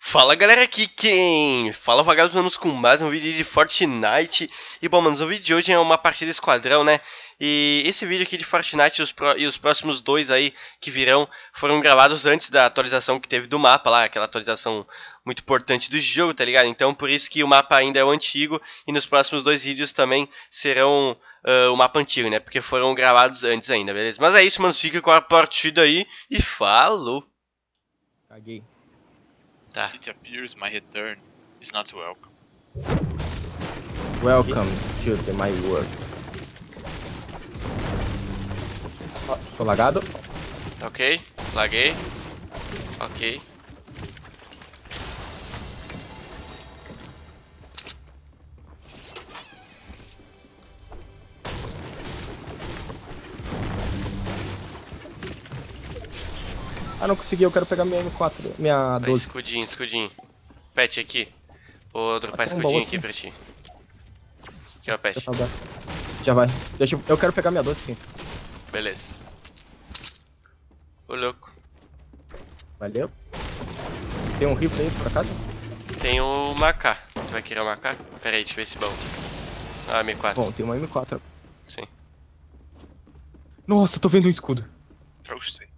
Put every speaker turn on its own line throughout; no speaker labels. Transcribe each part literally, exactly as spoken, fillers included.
Fala galera, aqui quem fala vagados manos com mais um vídeo de Fortnite. E bom manos, o vídeo de hoje é uma partida esquadrão, né? E esse vídeo aqui de Fortnite e os, pro, e os próximos dois aí que virão foram gravados antes da atualização que teve do mapa lá, aquela atualização muito importante do jogo, tá ligado? Então por isso que o mapa ainda é o antigo e nos próximos dois vídeos também serão uh, o mapa antigo, né? Porque foram gravados antes ainda, beleza? Mas é isso, manos, fica com a partida aí e falou!
Caguei.
Tá.
It appears my return is not welcome.
Welcome to the my world. Tô lagado?
Ok, laguei. Ok.
Ah, não consegui, eu quero pegar minha M quatro, minha
Vai,
doze.
escudinho, escudinho. Pet aqui. Vou dropar
Ah, tem um
escudinho
baú
aqui
aqui.
pra ti. Aqui ó, Pet.
Já, tá, já vai. Deixa eu, eu quero pegar minha doze, sim.
Beleza. Ô louco.
Valeu. Tem um rifle aí por acaso?
Tem o Macá. Tu vai querer o Macá? Pera aí, deixa eu ver esse baú. Ah, M quatro.
Bom, tem uma M quatro.
Sim.
Nossa, tô vendo um escudo.
Trouxe.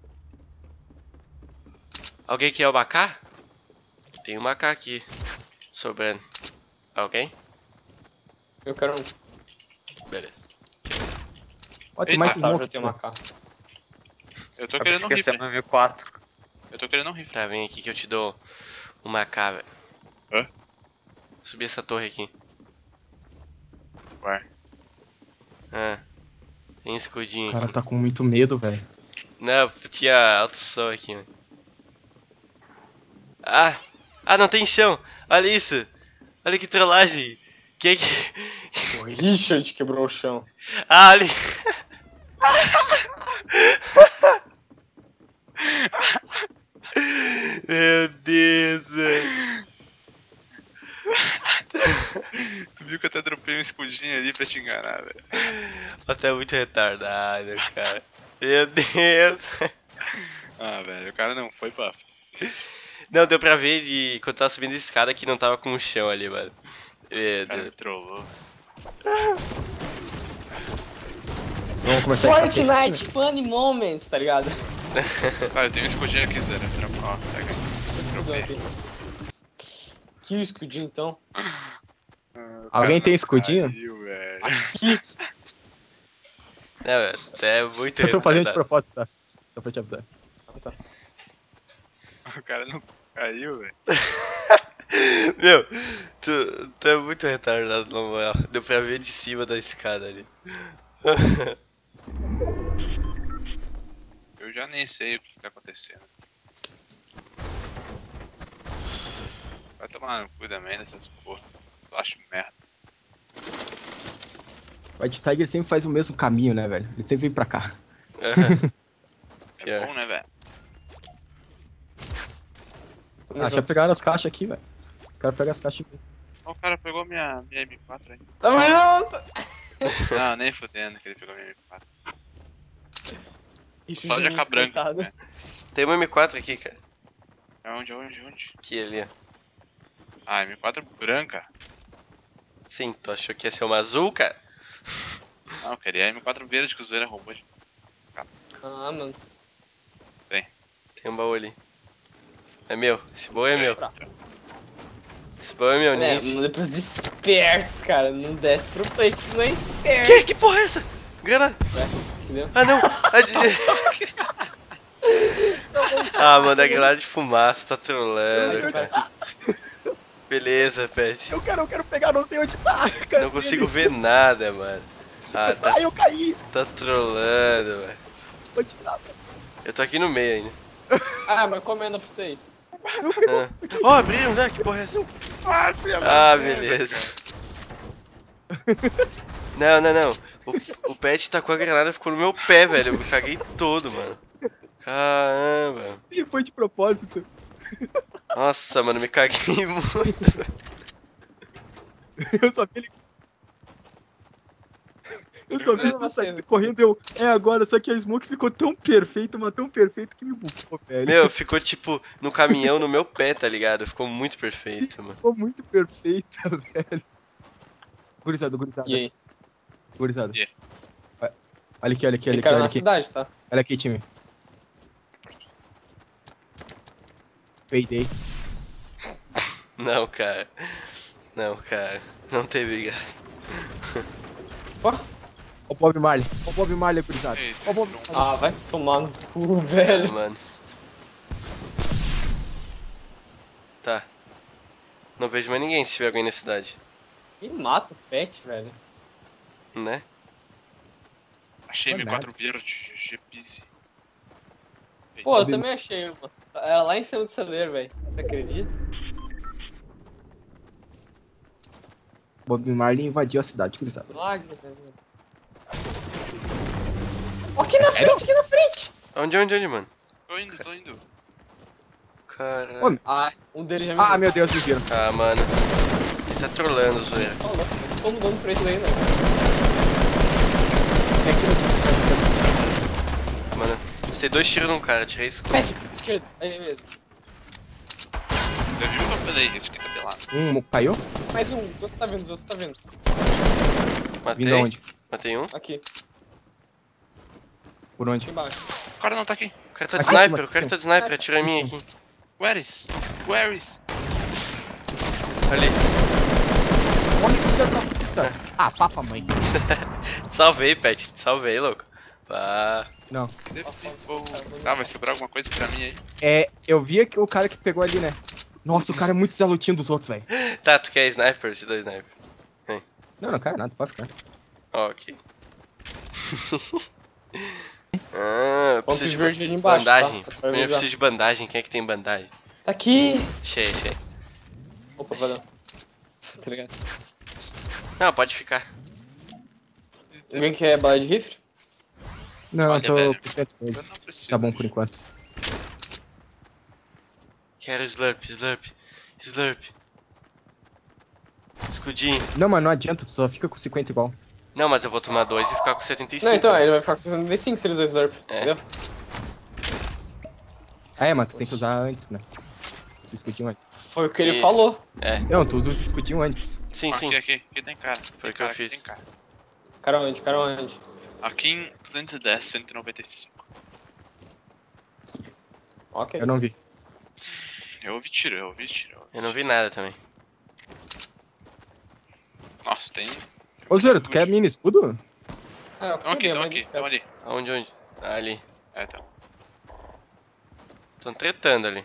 Alguém quer o Macá? Tem o Macá aqui. Sobrando. Alguém?
Eu quero um.
Beleza.
Ó, tem
Eita,
mais
Ah, tá, eu
smoke.
já tenho uma K.
Eu tô
Acabei
querendo um rifle.
esquecendo meu M quatro.
Eu tô querendo um rifle.
Tá, vem aqui que eu te dou o Macá, velho.
Hã?
Subir essa torre aqui.
Ué.
Ah. Tem escudinho
O cara
aqui.
tá com muito medo, velho.
Não, tinha alto som aqui, mano. Ah! Ah, não tem chão! Olha isso! Olha que trollagem! Que que...
O Richard quebrou o chão.
Ah, ali! Meu Deus, velho!
Tu viu que eu até dropei um escudinho ali pra te enganar, velho.
Até muito retardado, cara. Meu Deus!
Ah, velho, o cara não foi pra...
Não, deu pra ver de quando tava subindo a escada que não tava com o chão ali, mano. Meu
O cara me
Deus.
trollou.
Vamos começar a
Fortnite Funny Moments, tá ligado?
Cara, eu tenho um escudinho aqui, Zero. Dropa- Ó, pega aí.
Escudão
Dropei.
aqui. Que o escudinho então?
Ah, o
Alguém
cara
tem
não
escudinho?
caiu, velho.
Aqui.
Não, é muito
Eu tô fazendo de
retardado.
propósito, tá? Só pra te avisar.
Ah, tá.
O cara não caiu, velho.
Meu, tu, tu é muito retardado, na moral. Deu pra ver de cima da escada ali.
Eu já nem sei o que tá acontecendo. Vai tomar no cu também dessas porra. Eu acho merda.
O White Tiger sempre faz o mesmo caminho, né, velho? Ele sempre vem pra cá.
É
Pior.
bom, né, velho?
Tamo
Ah, já
junto.
pegaram as caixas aqui, velho. Quero pegar as caixas aqui.
Ó, o cara pegou minha, minha M quatro aí.
Tamo junto!
Não, nem fudendo que ele pegou minha M quatro.
Richard
Só de
muito
A K branca.
coitado.
Né?
Tem uma M quatro aqui, cara.
Aonde, aonde, aonde?
Aqui ali, ó.
Ah, M quatro branca?
Sim, tu achou que ia ser uma azul, cara?
Não, eu queria a M quatro verde que o Zoeira roubou. de-
Ah, mano.
Tem um baú ali. É meu, esse baú é meu.
Tá.
Esse baú é meu,
É,
ninguém...
manda pros espertos, cara. Não desce pro play se não é esperto.
Que? Que porra é essa? Grana?
Entendeu?
Ah, não! Ah, de... ah mano, é granada de fumaça, tá trolando, cara. Beleza, Pet.
Eu quero, eu quero pegar, não sei onde tá, cara.
Não consigo ver nada, mano. Ah, tá,
Ai, eu caí.
tá trolando, velho.
Onde tá?
Eu tô aqui no meio ainda.
Ah, mas comenda pra vocês.
Ah. Ó, abriram já? Que porra é essa?
Ah, filha da
Ah,
merda,
beleza. Não, não, não. O, o Pet tacou a granada e ficou no meu pé, velho. Eu me caguei todo, mano. Caramba.
Sim, foi de propósito.
Nossa, mano, me caguei muito.
Eu só vi ele... Eu só vi tu saindo correndo, eu. É agora, só que a smoke ficou tão perfeita, mas tão perfeita que me bufou, velho.
Meu, ficou tipo no caminhão no meu pé, tá ligado? Ficou muito perfeito, mano.
Ficou muito perfeita, velho. Gurizada, gurizada.
E aí?
Gurizada.
E aí?
Olha aqui, olha aqui, olha
Tem
aqui,
cara
olha
na
aqui.
cidade, tá?
Olha aqui, time. Peidei.
Não, cara. Não, cara. Não teve graça.
Ó,
Ó o Bob Marley. Ó o Bob Marley, gurizada.
Ei,
Ó o Bob
não.
Marley.
ah, vai tomar no cu, velho.
Mano. Tá. Não vejo mais ninguém se tiver alguém na cidade.
Me mata o pet, velho.
Né?
Achei
Não é
M quatro verde, G-Pise.
Pô, eu também achei uma. Era lá em cima do celeiro, velho. Você acredita?
Bob Marley invadiu a cidade, gurizada.
Lágrima, velho. Ó, aqui na frente, aqui na frente!
Onde, onde, onde, mano?
Tô indo, tô indo.
Cara.
Ô,
Ah, um deles já me
Ah,
viu.
meu Deus, me viram.
Ah, mano. Ele tá trolando, zoeira.
Tá louco, eu tô mudando pra isso daí, né?
É aqui no...
Mano, eu dei dois tiros num cara, tirei isso.
Pet, esquerda, aí mesmo.
Você viu que eu falei? Esse aqui tá pelado.
Um caiu?
Mais um, você tá vendo, você tá vendo.
Matei.
Vindo aonde?
Matei um.
Aqui,
Por onde?
aqui embaixo.
O cara não tá aqui.
O cara tá de
Aqui em
sniper,
cima,
o cara
aqui
tá de sniper, atirou em mim aqui.
Where is? Where is?
Ali.
Olha que filha da puta. Ah, papa, mãe.
Te salvei, Pet, te salvei, louco. Pá.
Não.
Ah, vai sobrar alguma coisa pra mim aí?
É, eu vi que o cara que pegou ali, né? Nossa, o cara é muito zalutinho dos outros, velho.
Tá, tu quer sniper? Eu te dou sniper.
Não, não quero nada, pode ficar.
Ok. ah, eu
Ponto
preciso de
verde ali embaixo,
bandagem.
tá? Só pra
Primeiro eu
avisar.
preciso de bandagem. Quem é que tem bandagem?
Tá aqui!
Cheio, cheio.
Opa, valeu. Tá ligado?
Não, pode ficar.
Alguém quer bala de rifle?
Não,
Olha,
eu tô
velho.
com cento e
Eu
dois.
não preciso.
Tá bom por enquanto.
Quero slurp, slurp, slurp. Escudinho.
Não, mas não adianta, tu só fica com cinquenta igual.
Não, mas eu vou tomar dois e ficar com setenta e cinco.
Não, então, ele vai ficar com setenta e cinco se ele usar slurp,
É.
entendeu?
Ah, é, mas tu tem que usar antes, né? O escudinho antes.
Foi o que ele
Isso.
falou.
É,
Não, tu usa o escudinho antes.
sim, sim.
Aqui, aqui, aqui tem cara.
Foi o
Tem
que eu
cara, aqui
fiz.
Tem cara.
Cara onde, cara onde?
Aqui em duzentos e dez, cento e noventa e cinco.
Ok.
Eu não vi.
Eu ouvi tiro, eu ouvi tiro. eu ouvi
Eu não vi nada também.
tiro. Nossa, tem.
Ô, Zero, tu quer mini escudo?
Ah, eu
Tão aqui,
queria,
tão
mas
aqui,
deixa
tão ali.
Aonde, onde? Ah, ali.
É, então.
Tão tretando ali.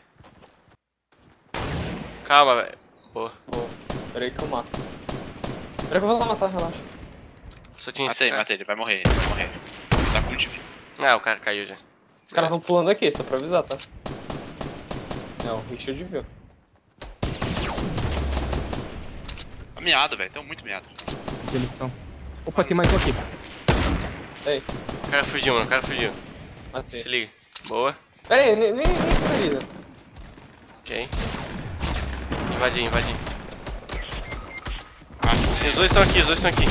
Calma, velho. Boa.
Pô, peraí que eu mato. Peraí que eu vou lá matar, relaxa.
Só tinha esse
Matei,
cara.
matei, ele vai morrer, ele vai morrer. Tá com de vida.
Ah, o cara caiu já.
Os caras tão pulando aqui, só pra avisar, tá? Não, o Richard viu.
Tá miado, velho, tão muito miado.
Onde eles estão? Opa, tem mais um aqui.
Ei,
O cara fugiu, mano. O cara fugiu.
matei.
Se liga. Boa.
Pera aí, nem, nem, nem finaliza.
Ok. Invadi, invadi.
Ah,
Os dois estão aqui, os dois estão aqui.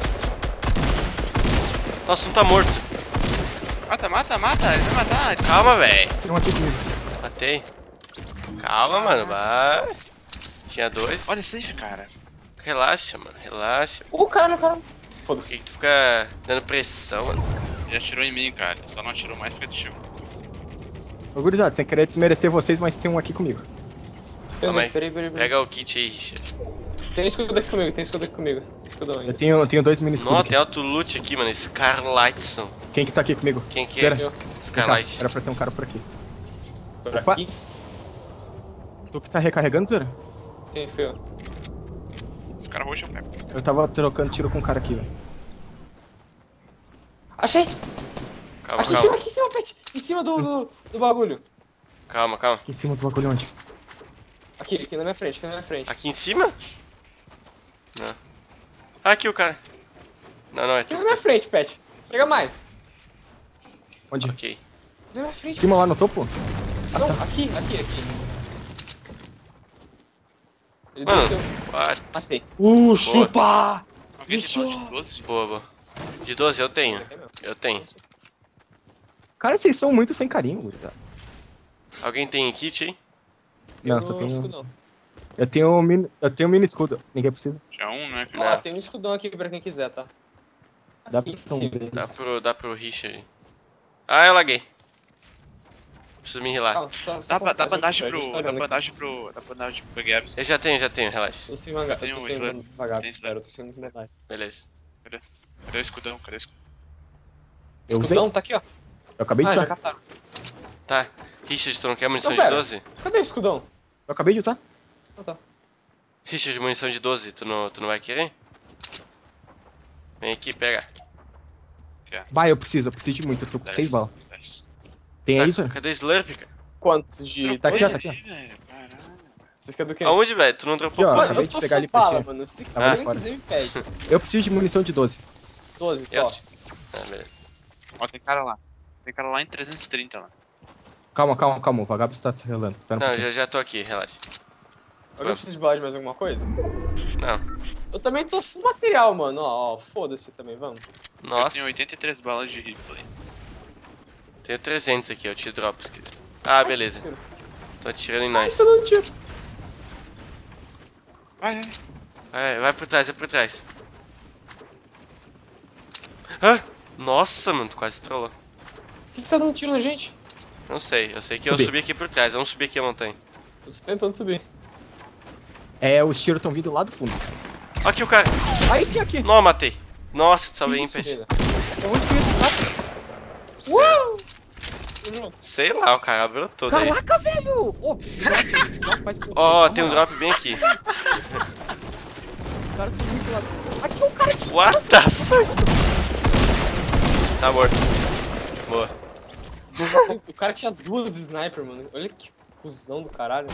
Nossa, um tá morto.
Mata, mata, mata, ele vai matar.
Calma, velho.
Tem um aqui comigo.
Matei. Calma, mano. Vai. Tinha dois.
Olha safe, cara.
Relaxa, mano. Relaxa.
Ô, caralho, caralho.
Por
Foda-se.
que que tu fica dando pressão, mano?
Ele atirou em mim, cara. Ele só não atirou mais porque deixou.
Ô, gurizada, sem querer desmerecer vocês, mas tem um aqui comigo.
Calma aí.
Peraí, peraí, peraí.
Pega o kit aí, Richard.
Tem escudo aqui comigo, tem escudo aqui comigo. Escudo
Eu
ainda.
tenho, eu tenho dois mini escudos
Nossa,
aqui.
tem alto loot aqui, mano. Scarlightson.
Quem que tá aqui comigo?
Quem que é?
Espera.
Eu.
Vem cá,
Scarlight.
era pra ter um cara por aqui.
Por
Opa.
aqui?
Tu que tá recarregando, Zera?
Sim, foi eu.
Os caras roxos eu pego.
Eu tava trocando tiro com um cara aqui, velho.
Achei!
Calma,
Aqui em cima,
calma.
aqui em cima, Pet! Em cima do, do, do bagulho.
Calma, calma.
Aqui em cima do bagulho onde?
Aqui, aqui na minha frente, aqui na minha frente.
Aqui em cima? Não. Ah, aqui o cara. Não, não, é
Aqui
tu
na
que
minha
tá...
frente, Pet. Chega mais.
Onde?
Ok.
Na minha frente.
Em cima lá no topo?
Não, aqui, aqui, aqui. Ele
Mano,
desceu.
what?
Matei. Uh,
chupa!
Alguém tem
Deixou.
bala de doze?
Boa, boa. De doze eu tenho. Eu tenho.
Cara, vocês são muito sem carinho, gurizada.
Alguém tem kit aí?
Não,
Eu
só
não
tenho.
escudão.
Eu tenho um mini. Eu tenho um mini escudo. Ninguém precisa.
Tinha um, né?
Não.
Ó, tem um escudão aqui pra quem quiser, tá?
Dá
Aqui
pra
em
são
cima.
deles.
Dá pro, dá pro Richard. Ah, eu laguei. Preciso me healar.
Calma, só, só
Dá, ba- dá
confere,
bandagem
a gente
pro.
tá
Dá
olhando aqui.
bandagem pro. Dá bandagem pro Gabs.
Eu já tenho, já tenho, relaxa.
Tô sem vaga-
Tem
eu tô
um
sem
slurp.
vagar,
Tem
espera, eu tô sem medalha.
Beleza.
Cadê o escudão? Cadê o escudão?
Eu usei.
Escudão tá aqui, ó.
Eu acabei de
Ah, já
usar.
cataram.
Tá. Richard, tu não quer munição
Não,
de
pera.
doze?
Cadê o escudão?
Eu acabei de usar.
Ah, tá.
Richard, munição de doze, tu não, tu não vai querer? Vem aqui, pega.
Vai, eu preciso, eu preciso de muito. Eu tô com
Dez,
seis balas.
dez.
Tem
Tá,
aí, isso?
cadê Slurp, cara?
Quantos de...
Tá aqui, ó, tá
doze?
aqui, ó.
Velho, caralho.
Vocês querem do quê?
Aonde, velho? Tu não dropou
Aqui, ó.
porra?
Mano,
acabei
eu
de
tô
pegar
sem
ali pra
bala,
ti.
mano. Se
Tá
alguém
fora.
quiser, me pede.
Eu preciso de munição de doze.
doze,
Eu-
ó.
Ah, beleza.
Ó, tem cara lá. Tem cara lá em trezentos e trinta lá.
Calma, calma, calma. O vagabundo tá se relando. Espera um
Não,
pouquinho.
já, já tô aqui, relaxa.
Alguém precisa de bala de mais alguma coisa?
Não.
Eu também tô full material, mano. Ó, ó, foda-se também, vamos.
Eu
Nossa,
tenho oitenta e três balas de rifle.
tenho trezentos aqui, eu te dropo. se quiser. Ah, beleza.
tiro.
Tô atirando em
Ai,
nós.
tô dando tiro.
Vai, vai.
Vai, vai por trás, vai por trás. Ah! Nossa, mano, tu quase trollou.
Por que, que tá dando tiro na gente?
Não sei, eu sei que eu
Subi.
subi aqui por trás, vamos subir aqui a montanha.
Tô tentando subir.
É, os tiros estão vindo lá do fundo.
Ó aqui o cara.
Aí tem aqui.
Não, matei. Nossa, te salvei em
Isso,
peixe.
filha.
Eu vou te
Uau! Tamo junto.
Sei lá, o cara brotou daí.
Caraca, velho! Ô, drop, drop mais com
Ó,
vocês,
tem um
na moral.
drop bem aqui.
Os caras são muito lá. Aqui é o cara que
What the fuck? Tá morto. Boa.
O cara tinha duas sniper, mano. Olha que cuzão do caralho.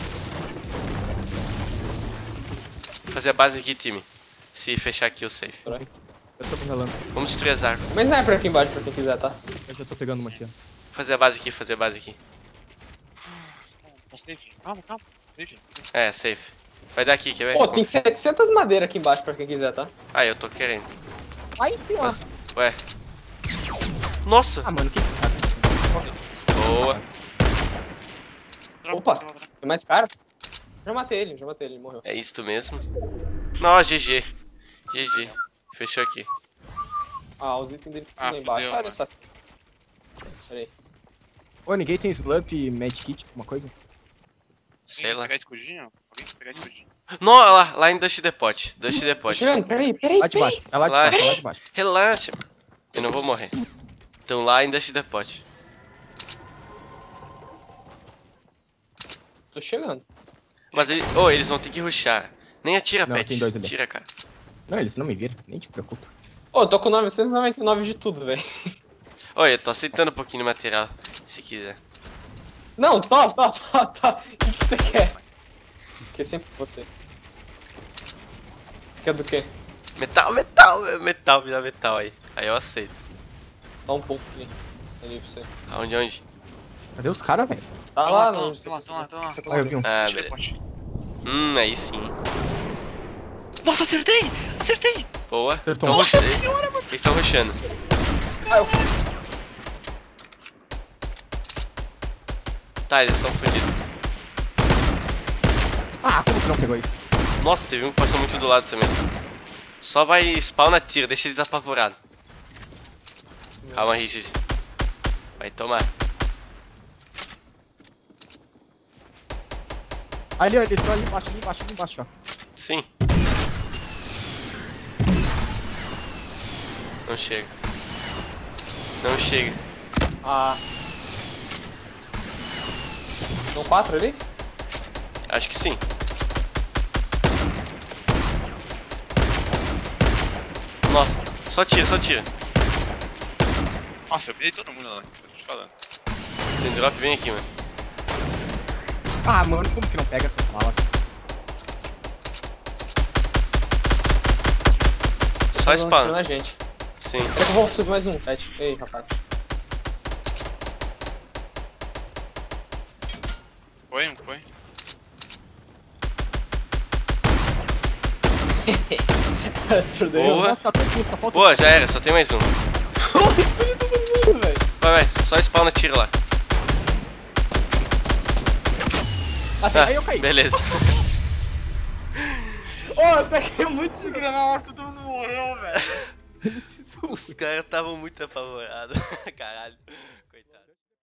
Vou fazer a base aqui, time. Se fechar aqui o safe.
Destrói.
Eu tô me relando.
Vamos destruir as árvores.
Mas sniper aqui embaixo pra quem quiser, tá?
Eu já tô pegando uma aqui, ó.
Fazer a base aqui, fazer a base aqui.
Tá safe. Calma, calma. Safe.
É, safe. Vai dar aqui, quer ver?
Pô, tem setecentas madeiras aqui embaixo pra quem quiser, tá?
Ah, eu tô querendo.
Aí tem lá.
Ué. Nossa!
Ah, mano, que
Boa.
Dropa,
Opa.
dropa, dropa.
É mais caro? Já matei ele, já matei ele, ele morreu.
É isto mesmo. Nossa, G G. G G. Fechou aqui.
Ah, os itens dele que
Ah,
estão lá embaixo.
fudeu,
Olha
mano.
essas. Pera aí.
Ô, ninguém tem slurp e medkit, alguma coisa?
Sei
Alguém
lá.
pegar escudinho? Alguém quer pegar escudinho?
Não, lá, lá em Dust Depot. Dust
Tô
Depot.
chegando, peraí, peraí,
Lá de
peraí.
baixo. É lá de
Lá.
baixo, é lá de baixo.
Relaxa, mano. Eu não vou morrer. Então lá em Dust Depot.
Tô chegando.
Mas ele, oh, eles vão ter que rushar. Nem atira,
Não,
pet.
tem dois ali.
Tira, cara.
Não, eles não me viram, nem te preocupa.
Ô, eu tô com novecentos e noventa e nove de tudo, velho.
Olha, eu tô aceitando um pouquinho de material, se quiser.
Não, top, top, top, top. O que que você quer? Porque sempre você. Você quer do quê?
Metal, metal, metal, me dá metal aí. Aí eu aceito.
Dá um pouco ali. Ali pra você.
Aonde, onde?
Cadê os caras, velho?
Tá
Tá
lá,
lá,
não.
tá lá, tá lá, tá lá.
Você
Ah, eu
consegue.
vi um.
Ah,
Tira
beleza.
pote.
Hum, aí sim.
Nossa, acertei! Acertei!
Boa.
Acertou.
Tão
Nossa
rushando. Eles estão rushando.
Ah, eu...
Tá, eles estão fodidos.
Ah, como que não pegou isso?
Nossa, teve um que passou muito do lado também. Só vai spawn na tira, deixa eles apavorados. Calma, Richard. Vai tomar.
Ali, ó, eles estão ali embaixo, ali embaixo, ali embaixo, ó.
Sim. Não chega. Não chega.
Ah. São quatro ali?
Acho que sim. Nossa, só tira, só tira.
Nossa, eu mirei todo mundo lá, tô te falando.
Tem drop bem aqui, mano.
Ah, mano, como que não pega essas balas?
Só
Eles vão atirando
spawn.
na gente.
Sim.
Será que eu vou subir mais um, Pet? Ei, rapaz.
Foi, não foi?
Tudo
Boa.
Nossa, tá aqui, só falta
Boa, já era, só tem mais um.
velho.
Vai, vai, só spawna tiro lá.
Até
aí eu caí.
Beleza.
Ô, eu taquei muito de granada, todo mundo morreu, velho.
Os caras estavam muito apavorados. Caralho. Coitado.